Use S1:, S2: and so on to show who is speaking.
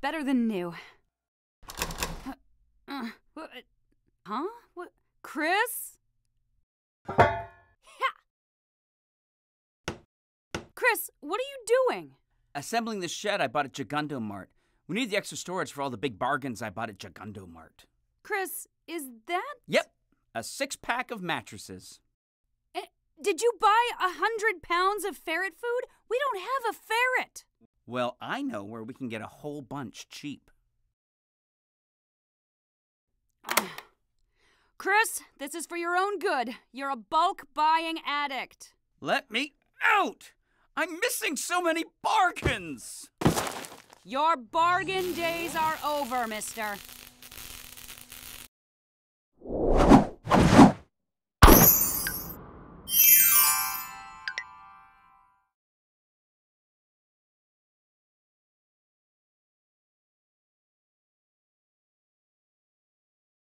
S1: better than new. Huh? What? Chris? Chris, what are you doing?
S2: Assembling the shed I bought at Gigundo Mart. We need the extra storage for all the big bargains I bought at Gigundo Mart.
S1: Chris, is that...
S2: Yep, a 6-pack of mattresses.
S1: Did you buy 100 pounds of ferret food? We don't have a ferret.
S2: Well, I know where we can get a whole bunch cheap.
S1: Chris, this is for your own good. You're a bulk buying addict.
S2: Let me out! I'm missing so many bargains!
S1: Your bargain days are over, mister.